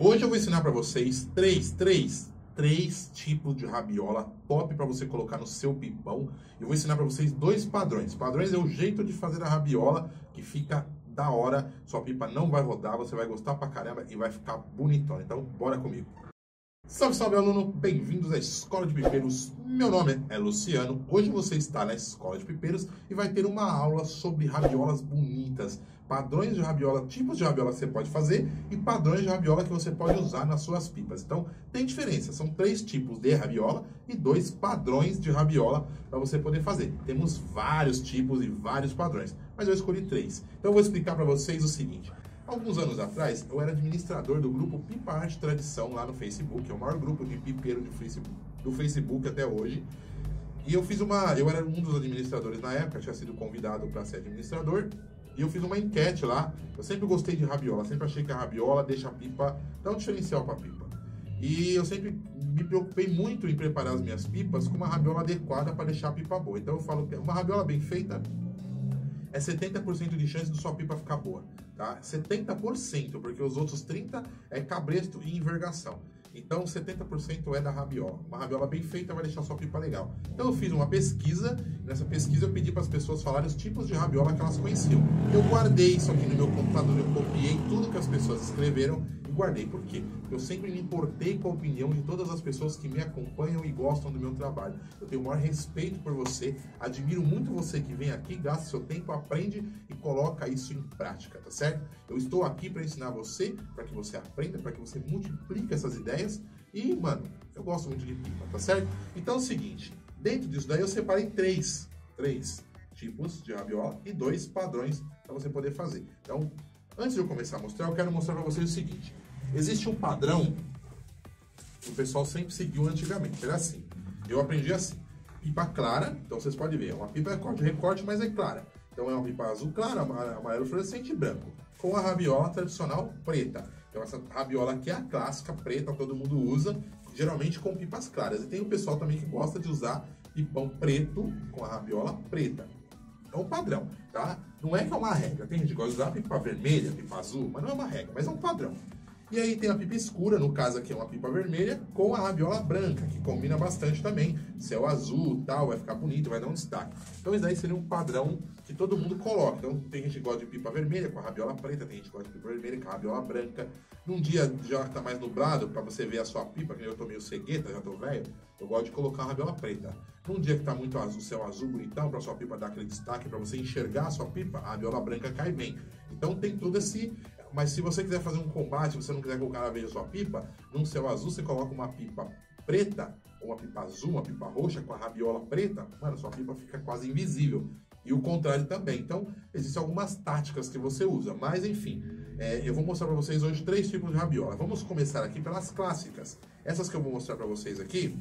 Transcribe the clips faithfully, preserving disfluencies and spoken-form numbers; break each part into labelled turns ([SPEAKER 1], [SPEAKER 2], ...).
[SPEAKER 1] Hoje eu vou ensinar para vocês três, três, três tipos de rabiola top para você colocar no seu pipão. Eu vou ensinar para vocês dois padrões. Padrões é o jeito de fazer a rabiola que fica da hora. Sua pipa não vai rodar, você vai gostar pra caramba e vai ficar bonitona. Então, bora comigo. Salve, salve, aluno! Bem-vindos à Escola de Pipeiros. Meu nome é Luciano. Hoje você está na Escola de Pipeiros e vai ter uma aula sobre rabiolas bonitas. Padrões de rabiola, tipos de rabiola que você pode fazer e padrões de rabiola que você pode usar nas suas pipas. Então, tem diferença. São três tipos de rabiola e dois padrões de rabiola para você poder fazer. Temos vários tipos e vários padrões, mas eu escolhi três. Então, eu vou explicar para vocês o seguinte. Alguns anos atrás, eu era administrador do grupo Pipa Arte Tradição lá no Facebook, é o maior grupo de pipeiro de Facebook, do Facebook até hoje. E eu fiz uma, eu era um dos administradores na época, tinha sido convidado para ser administrador, e eu fiz uma enquete lá. Eu sempre gostei de rabiola, sempre achei que a rabiola deixa a pipa, dá um diferencial para a pipa. E eu sempre me preocupei muito em preparar as minhas pipas com uma rabiola adequada para deixar a pipa boa. Então eu falo que uma rabiola bem feita é setenta por cento de chance de sua pipa ficar boa, tá? setenta por cento, porque os outros trinta por cento é cabresto e envergação. Então, setenta por cento é da rabiola. Uma rabiola bem feita vai deixar sua pipa legal. Então, eu fiz uma pesquisa. Nessa pesquisa, eu pedi para as pessoas falarem os tipos de rabiola que elas conheciam. Eu guardei isso aqui no meu computador. Eu copiei tudo que as pessoas escreveram e guardei. Por quê? Porque eu sempre me importei com a opinião de todas as pessoas que me acompanham e gostam do meu trabalho. Eu tenho o maior respeito por você. Admiro muito você que vem aqui, gasta seu tempo, aprende e coloca isso em prática, tá certo? Eu estou aqui para ensinar você, para que você aprenda, para que você multiplique essas ideias. E, mano, eu gosto muito de pipa, tá certo? Então é o seguinte, dentro disso daí eu separei três, três tipos de rabiola e dois padrões para você poder fazer. Então, antes de eu começar a mostrar, eu quero mostrar para vocês o seguinte. Existe um padrão que o pessoal sempre seguiu antigamente, era assim. Eu aprendi assim, pipa clara, então vocês podem ver, é uma pipa de recorte, mas é clara. Então é uma pipa azul clara, amarelo fluorescente e branco, com a rabiola tradicional preta. Então essa rabiola aqui é a clássica, preta, todo mundo usa, geralmente com pipas claras. E tem o pessoal também que gosta de usar pipão preto com a rabiola preta. É um padrão, tá? Não é que é uma regra. Tem gente que gosta de usar pipa vermelha, pipa azul, mas não é uma regra, mas é um padrão. E aí tem a pipa escura, no caso aqui é uma pipa vermelha, com a rabiola branca, que combina bastante também. Céu azul e tal, vai ficar bonito, vai dar um destaque. Então isso daí seria um padrão que todo mundo coloca. Então tem gente que gosta de pipa vermelha com a rabiola preta, tem gente que gosta de pipa vermelha com a rabiola branca. Num dia já tá mais nublado, para você ver a sua pipa, que eu tô meio cegueta, já tô velho, eu gosto de colocar a rabiola preta. Num dia que tá muito azul, céu azul, bonitão, para sua pipa dar aquele destaque, para você enxergar a sua pipa, a rabiola branca cai bem. Então tem todo esse... Mas se você quiser fazer um combate, você não quiser colocar na vez a sua pipa, num céu azul você coloca uma pipa preta, ou uma pipa azul, uma pipa roxa com a rabiola preta, mano, sua pipa fica quase invisível. E o contrário também. Então, existem algumas táticas que você usa. Mas, enfim, é, eu vou mostrar para vocês hoje três tipos de rabiola. Vamos começar aqui pelas clássicas. Essas que eu vou mostrar para vocês aqui,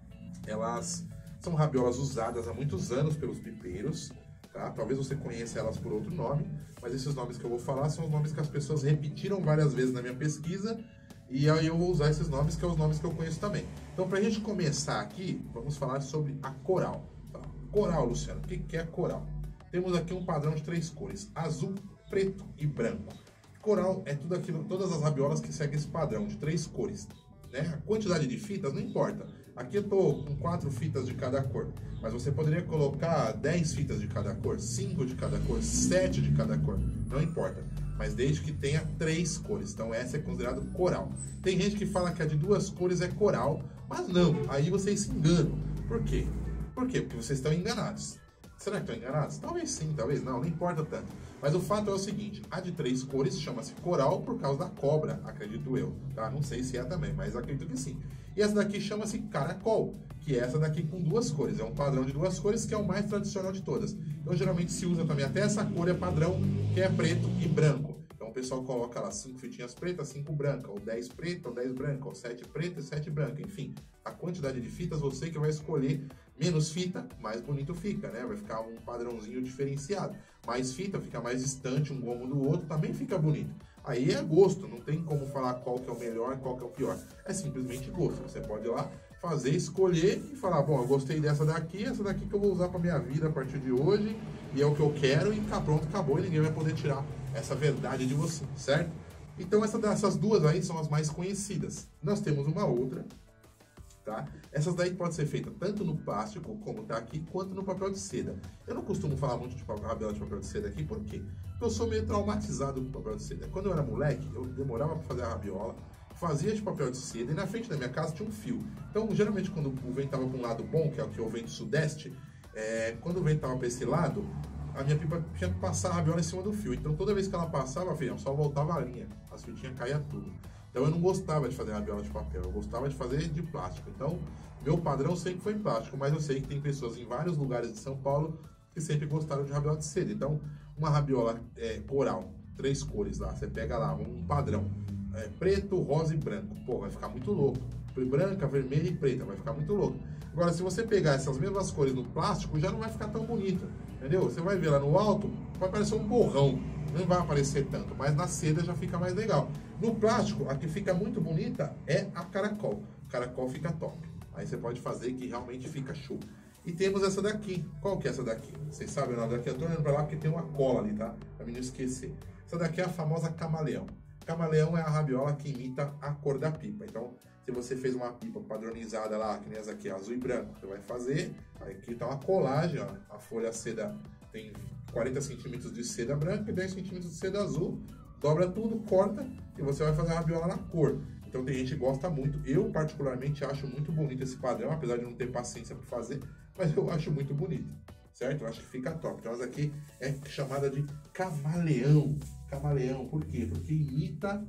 [SPEAKER 1] elas são rabiolas usadas há muitos anos pelos pipeiros. Tá? Talvez você conheça elas por outro nome, mas esses nomes que eu vou falar são os nomes que as pessoas repetiram várias vezes na minha pesquisa, e aí eu vou usar esses nomes que são os nomes que eu conheço também. Então, para a gente começar aqui, vamos falar sobre a coral. Tá? Coral, Luciano, o que é coral? Temos aqui um padrão de três cores, azul, preto e branco. Coral é tudo aquilo, todas as rabiolas que seguem esse padrão de três cores. Né? A quantidade de fitas não importa. Aqui eu tô com quatro fitas de cada cor, mas você poderia colocar dez fitas de cada cor, cinco de cada cor, sete de cada cor, não importa. Mas desde que tenha três cores, então essa é considerada coral. Tem gente que fala que a de duas cores é coral, mas não, aí vocês se enganam. Por quê? Por quê? Porque vocês estão enganados. Será que estão enganados? Talvez sim, talvez não, não importa tanto. Mas o fato é o seguinte, a de três cores chama-se coral por causa da cobra, acredito eu, tá? Não sei se é também, mas acredito que sim. E essa daqui chama-se caracol, que é essa daqui com duas cores. É um padrão de duas cores que é o mais tradicional de todas. Então geralmente se usa também, até essa cor é padrão, que é preto e branco. Então o pessoal coloca lá cinco fitinhas pretas, cinco brancas, ou dez preta, ou dez branca, ou sete preta e sete branca, enfim. A quantidade de fitas você que vai escolher. Menos fita, mais bonito fica, né? Vai ficar um padrãozinho diferenciado. Mais fita, fica mais distante um gomo do outro, também fica bonito. Aí é gosto, não tem como falar qual que é o melhor e qual que é o pior. É simplesmente gosto. Você pode ir lá fazer, escolher e falar, bom, eu gostei dessa daqui, essa daqui que eu vou usar para minha vida a partir de hoje, e é o que eu quero, e tá pronto, acabou, e ninguém vai poder tirar essa verdade de você, certo? Então essa, essas duas aí são as mais conhecidas. Nós temos uma outra, tá? Essas daí pode ser feita tanto no plástico, como tá aqui, quanto no papel de seda. Eu não costumo falar muito de rabiola de papel de seda aqui, por quê? Porque eu sou meio traumatizado com papel de seda. Quando eu era moleque, eu demorava para fazer a rabiola, fazia de papel de seda e na frente da minha casa tinha um fio. Então, geralmente, quando o vento estava para um lado bom, que é o que é o vento sudeste, é, quando o vento estava para esse lado, a minha pipa tinha que passar a rabiola em cima do fio. Então, toda vez que ela passava, filhão, só voltava a linha. As fitinhas caíam tudo. Então, eu não gostava de fazer rabiola de papel, eu gostava de fazer de plástico. Então, meu padrão sempre foi em plástico, mas eu sei que tem pessoas em vários lugares de São Paulo que sempre gostaram de rabiola de seda. Então, uma rabiola é, coral, três cores lá, você pega lá um padrão. É, preto, rosa e branco. Pô, vai ficar muito louco. Branca, vermelha e preta, vai ficar muito louco. Agora, se você pegar essas mesmas cores no plástico, já não vai ficar tão bonito, entendeu? Você vai ver lá no alto, vai parecer um borrão, não vai aparecer tanto, mas na seda já fica mais legal. No plástico, a que fica muito bonita é a caracol. Caracol fica top. Aí você pode fazer que realmente fica show. E temos essa daqui. Qual que é essa daqui? Vocês sabem o nome daqui? Eu tô olhando pra lá porque tem uma cola ali, tá? Pra mim não esquecer. Essa daqui é a famosa camaleão. Camaleão é a rabiola que imita a cor da pipa. Então, se você fez uma pipa padronizada lá, que nem essa aqui, azul e branco, você vai fazer. Aí aqui tá uma colagem, ó. A folha seda tem quarenta centímetros de seda branca e dez centímetros de seda azul. Dobra tudo, corta e você vai fazer a rabiola na cor. Então tem gente que gosta muito. Eu, particularmente, acho muito bonito esse padrão, apesar de não ter paciência para fazer, mas eu acho muito bonito, certo? Eu acho que fica top. Então essa aqui é chamada de camaleão. Camaleão, por quê? Porque imita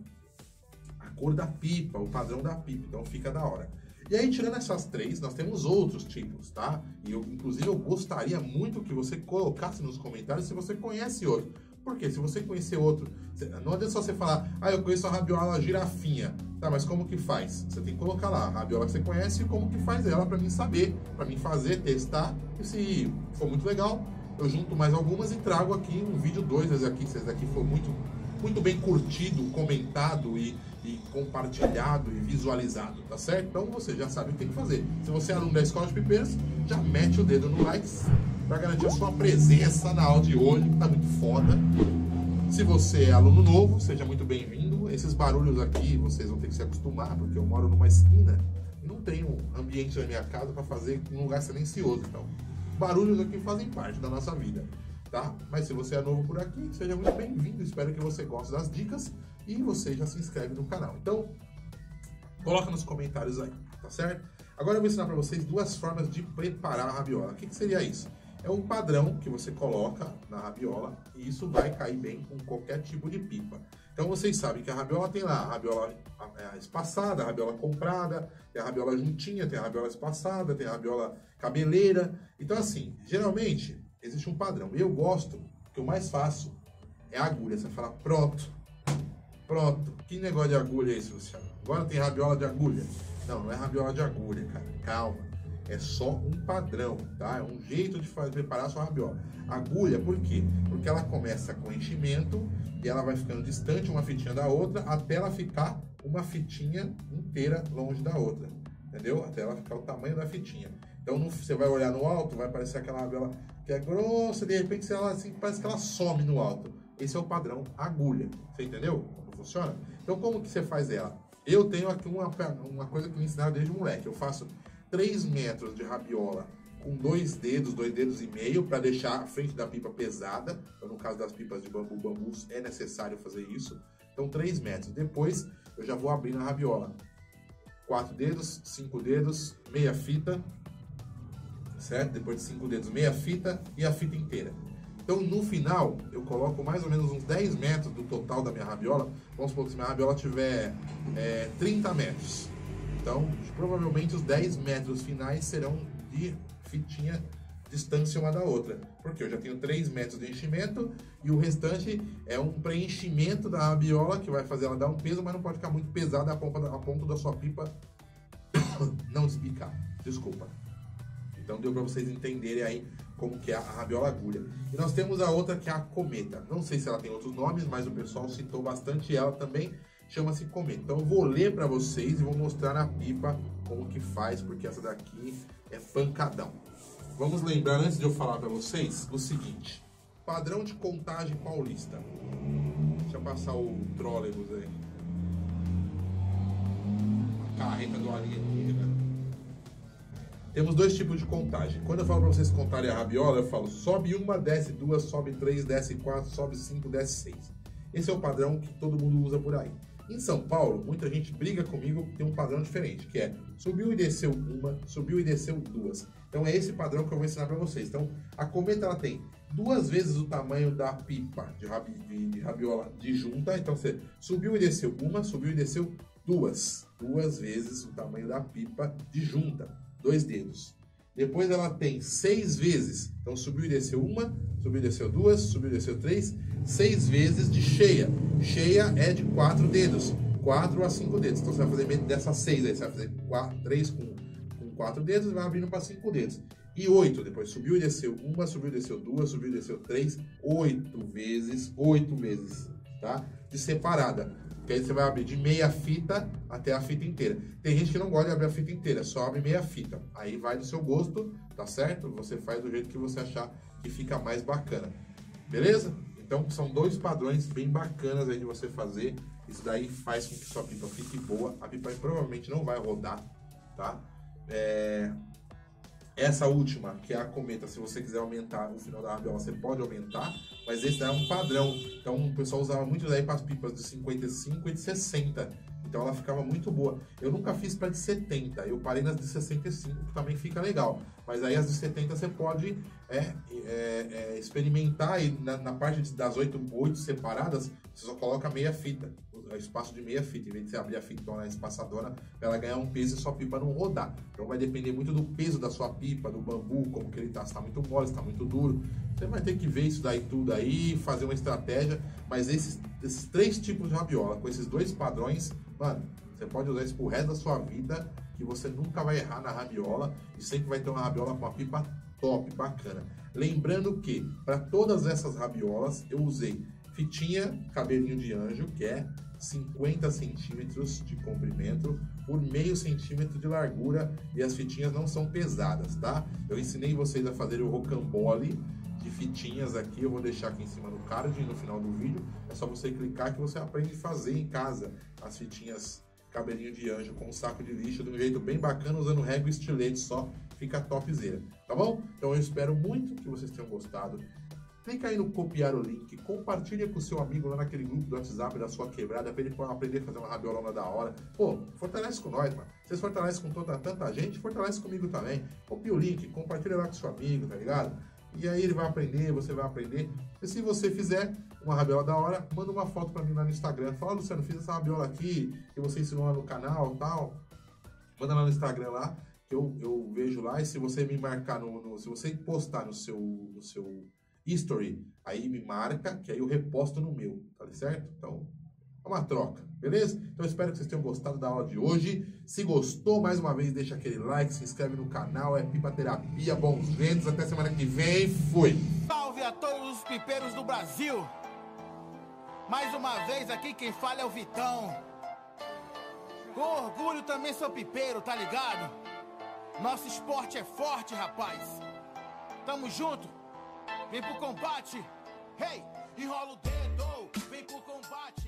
[SPEAKER 1] a cor da pipa, o padrão da pipa, então fica da hora. E aí, tirando essas três, nós temos outros tipos, tá? E eu, inclusive, eu gostaria muito que você colocasse nos comentários se você conhece outro. Porque se você conhecer outro, não adianta só você falar, ah, eu conheço a rabiola girafinha. Tá, mas como que faz? Você tem que colocar lá a rabiola que você conhece e como que faz ela para mim saber, para mim fazer, testar. E se for muito legal, eu junto mais algumas e trago aqui um vídeo dois, esse aqui, se esse daqui for muito, muito bem curtido, comentado e, e compartilhado e visualizado, tá certo? Então você já sabe o que tem que fazer. Se você é aluno da Escola de Pipeiros, já mete o dedo no like para garantir a sua presença na aula de hoje, que tá muito foda. Se você é aluno novo, seja muito bem-vindo. Esses barulhos aqui vocês vão ter que se acostumar, porque eu moro numa esquina e não tenho ambiente na minha casa para fazer um lugar silencioso. Então, barulhos aqui fazem parte da nossa vida, tá? Mas se você é novo por aqui, seja muito bem-vindo. Espero que você goste das dicas e você já se inscreve no canal. Então, coloca nos comentários aí, tá certo? Agora eu vou ensinar para vocês duas formas de preparar a rabiola. O que, que seria isso? É um padrão que você coloca na rabiola e isso vai cair bem com qualquer tipo de pipa. Então vocês sabem que a rabiola tem lá a rabiola espaçada, a rabiola comprada, tem a rabiola juntinha, tem a rabiola espaçada, tem a rabiola cabeleira. Então assim, geralmente existe um padrão. Eu gosto, o que eu mais faço é a agulha. Você fala, pronto, pronto. Que negócio de agulha é esse, Luciano? Agora tem rabiola de agulha. Não, não é rabiola de agulha, cara. Calma. É só um padrão, tá? É um jeito de fazer, preparar a sua rabiola. Agulha, por quê? Porque ela começa com enchimento e ela vai ficando distante uma fitinha da outra até ela ficar uma fitinha inteira longe da outra, entendeu? Até ela ficar o tamanho da fitinha. Então, no, você vai olhar no alto, vai parecer aquela rabiola que é grossa, de repente ela, assim, parece que ela some no alto. Esse é o padrão agulha, você entendeu como funciona? Então, como que você faz ela? Eu tenho aqui uma, uma coisa que me ensinaram desde moleque. Eu faço três metros de rabiola com dois dedos, dois dedos e meio, para deixar a frente da pipa pesada. Então, no caso das pipas de bambu, bambus, é necessário fazer isso. Então, três metros. Depois, eu já vou abrir na rabiola. quatro dedos, cinco dedos, meia fita, certo? Depois de cinco dedos, meia fita e a fita inteira. Então, no final, eu coloco mais ou menos uns dez metros do total da minha rabiola. Vamos supor que se minha rabiola tiver é, trinta metros. Então, provavelmente os dez metros finais serão de fitinha distância uma da outra. Porque eu já tenho três metros de enchimento e o restante é um preenchimento da rabiola que vai fazer ela dar um peso, mas não pode ficar muito pesada a ponta da, a ponto da sua pipa não despicar. Desculpa. Então deu para vocês entenderem aí como que é a rabiola agulha. E nós temos a outra que é a cometa. Não sei se ela tem outros nomes, mas o pessoal citou bastante ela também. Chama-se cometa. Então eu vou ler para vocês e vou mostrar na pipa como que faz, porque essa daqui é pancadão. Vamos lembrar, antes de eu falar para vocês, o seguinte. Padrão de contagem paulista. Deixa eu passar o trólebus aí. A carreta do alienígena. Temos dois tipos de contagem. Quando eu falo para vocês contarem a rabiola, eu falo sobe uma, desce duas, sobe três, desce quatro, sobe cinco, desce seis. Esse é o padrão que todo mundo usa por aí. Em São Paulo, muita gente briga comigo porque tem um padrão diferente, que é subiu e desceu uma, subiu e desceu duas. Então é esse padrão que eu vou ensinar para vocês. Então a cometa ela tem duas vezes o tamanho da pipa de, rabi, de, de rabiola de junta. Então você subiu e desceu uma, subiu e desceu duas. Duas vezes o tamanho da pipa de junta. Dois dedos. Depois ela tem seis vezes. Então subiu e desceu uma, subiu e desceu duas, subiu e desceu três. Seis vezes de cheia. Cheia é de quatro dedos. Quatro a cinco dedos. Então você vai fazer dessas seis aí. Você vai fazer quatro, três com, com quatro dedos e vai abrindo para cinco dedos. E oito. Depois subiu e desceu uma, subiu e desceu duas, subiu e desceu três. Oito vezes. Oito vezes. Tá? De separada. Porque aí você vai abrir de meia fita até a fita inteira. Tem gente que não gosta de abrir a fita inteira, só abre meia fita. Aí vai do seu gosto, tá certo? Você faz do jeito que você achar que fica mais bacana. Beleza? Então são dois padrões bem bacanas aí de você fazer. Isso daí faz com que sua pipa fique boa. A pipa provavelmente não vai rodar, tá? É... Essa última, que é a cometa, se você quiser aumentar o final da rabiola, você pode aumentar, mas esse daí é um padrão. Então o pessoal usava muito daí para as pipas de cinquenta e cinco e de sessenta. Então ela ficava muito boa. Eu nunca fiz para de setenta, eu parei nas de sessenta e cinco, que também fica legal. Mas aí as de setenta você pode é, é, é, experimentar e na, na parte das oito, oito separadas, você só coloca meia fita, o espaço de meia fita. Em vez de você abrir a fitona espaçadora, ela ganhar um peso e sua pipa não rodar. Então vai depender muito do peso da sua pipa, do bambu, como que ele tá, se tá muito mole, se tá muito duro. Você vai ter que ver isso daí tudo aí, fazer uma estratégia. Mas esses, esses três tipos de rabiola, com esses dois padrões, mano, você pode usar isso pro resto da sua vida, que você nunca vai errar na rabiola e sempre vai ter uma rabiola com uma pipa top, bacana. Lembrando que, para todas essas rabiolas, eu usei fitinha cabelinho de anjo, que é cinquenta centímetros de comprimento por meio centímetro de largura, e as fitinhas não são pesadas, tá? Eu ensinei vocês a fazer o rocambole de fitinhas aqui, eu vou deixar aqui em cima no card no final do vídeo. É só você clicar que você aprende a fazer em casa as fitinhas cabelinho de anjo com um saco de lixo de um jeito bem bacana, usando régua e estilete só, fica topzera, tá bom? Então eu espero muito que vocês tenham gostado. Clica aí no copiar o link, compartilha com o seu amigo lá naquele grupo do WhatsApp da sua quebrada, pra ele aprender a fazer uma rabiolona da hora. Pô, fortalece com nós, mano. Vocês fortalecem com toda, tanta gente, fortalece comigo também. Copia o link, compartilha lá com seu amigo, tá ligado? E aí ele vai aprender, você vai aprender. E se você fizer uma rabiola da hora, manda uma foto pra mim lá no Instagram. Fala, Luciano, fiz essa rabiola aqui, que você ensinou lá no canal e tal. Manda lá no Instagram lá, que eu, eu vejo lá. E se você me marcar, no, no se você postar no seu, no seu history, aí me marca, que aí eu reposto no meu, tá certo? Então, é uma troca, beleza? Então eu espero que vocês tenham gostado da aula de hoje. Se gostou, mais uma vez, deixa aquele like, se inscreve no canal, é Pipa Terapia, bons ventos, até semana que vem, fui!
[SPEAKER 2] Salve a todos os pipeiros do Brasil! Mais uma vez aqui quem fala é o Vitão. Com orgulho também sou pipeiro, tá ligado? Nosso esporte é forte, rapaz. Tamo junto, vem pro combate. Hey, enrola o dedo, vem pro combate.